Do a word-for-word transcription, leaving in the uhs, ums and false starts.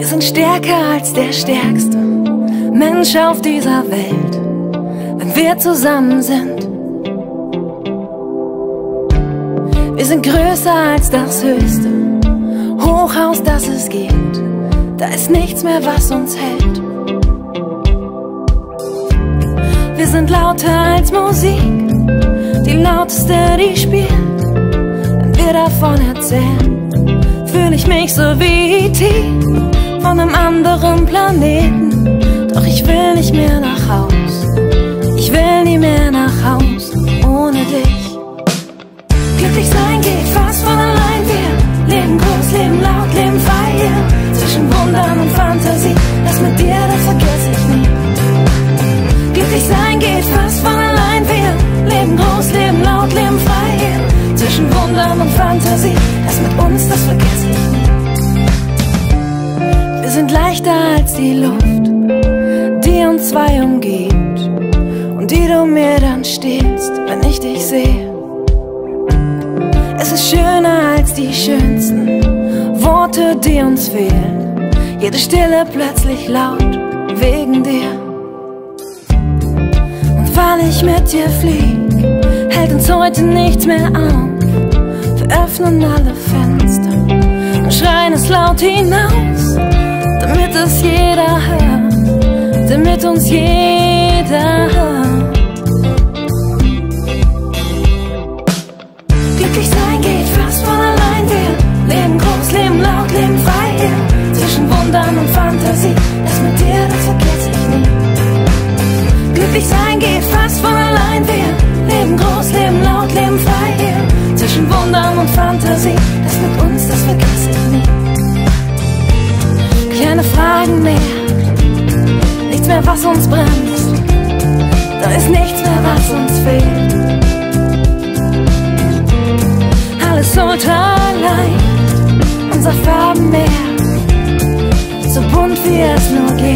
Wir sind stärker als der stärkste Mensch auf dieser Welt, wenn wir zusammen sind. Wir sind größer als das höchste Hochhaus, das es gibt. Da ist nichts mehr, was uns hält. Wir sind lauter als Musik, die lauteste, die spielt. Wenn wir davon erzählen, fühle ich mich so wie E T von einem anderen Planeten. Doch ich will nicht mehr nach Haus, ich will nie mehr nach Haus ohne dich. Glücklich sein geht fast von allein, wir leben groß, leben laut, leben frei hier. Zwischen Wundern und Fantasie, das mit dir, das vergesse ich nie. Glücklich sein geht fast von allein, wir leben groß, leben laut, leben frei hier. Zwischen Wundern und Fantasie, das mit uns, das vergesse ich nie. Wir sind leichter als die Luft, die uns zwei umgibt und die du mir dann stehlst, wenn ich dich sehe. Es ist schöner als die schönsten Worte, die uns fehlen. Jede Stille plötzlich laut wegen dir. Und weil ich mit dir flieg, hält uns heute nichts mehr auf. Wir öffnen alle Fenster und schreien es laut hinaus, damit es jeder hört, damit uns jeder hört. Glücklich sein geht fast von allein, wir leben groß, leben laut, leben frei hier. Zwischen Wundern und Fantasie, das mit dir, das vergesse ich nie. Glücklich sein geht fast von allein, wir leben groß, leben laut, leben frei hier. Zwischen Wundern und Fantasie, das mit uns, das vergesse ich nie. Keine Fragen mehr, nichts mehr, was uns bremst. Da ist nichts mehr, was uns fehlt. Alles ultraleicht, unser Farbenmeer, so bunt wie es nur geht.